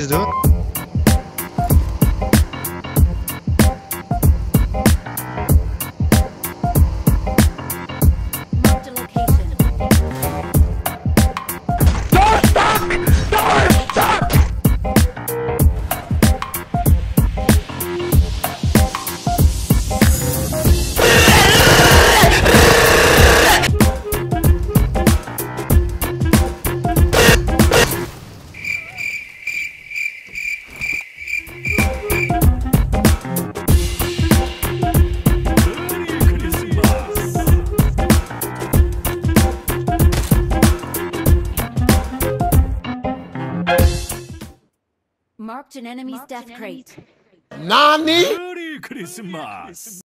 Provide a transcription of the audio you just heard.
Please do. Marked a location. Door stuck! Door stuck! Marked an enemy's death crate. Nani? Merry Christmas!